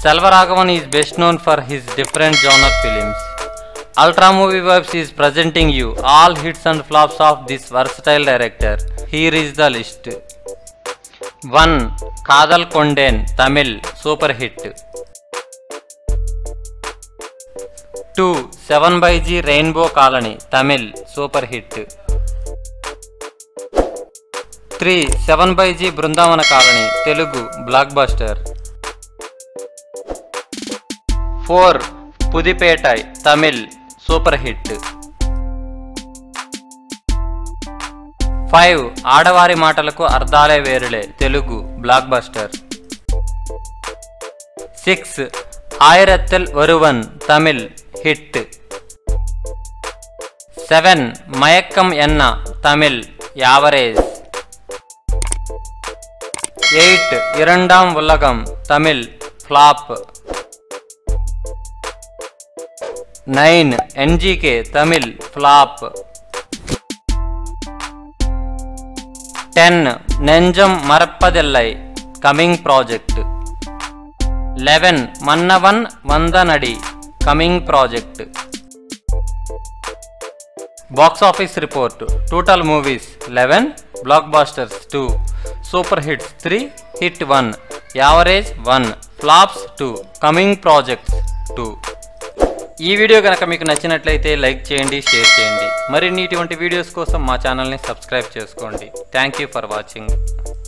Selvaraghavan is best known for his different genre films. Ultra Movie Vibes is presenting you all hits and flops of this versatile director. Here is the list. 1. Kadal Konden, Tamil, super hit. 2. 7/G Rainbow Colony, Tamil, super hit. 3. 7/G Brundavana Colony, Telugu, blockbuster. 4. Pudipetai, Tamil, super hit. 5. Aadavari Matalaku Arthale Verule, Telugu, blockbuster. 6. Aayirathil Oruvan, Tamil, hit. 7. Mayakkam Enna, Tamil, average. 8. Irandam Ulagam, Tamil, flop. 9. NGK, Tamil, flop. 10. Nenjam Marappadhillai, coming project. 11. Mannavan Vandhanadi, coming project. Box office report. Total movies 11, blockbusters 2, super hits 3, hit 1, average 1, flops 2, coming projects 2. ఈ video కనుక మీకు నచ్చినట్లయితే like చేయండి, share చేయండి. మరిన్ని ఇటువంటి videos కోసం మా ఛానల్ని సబ్స్క్రైబ్ చేసుకోండి. Thank you for watching.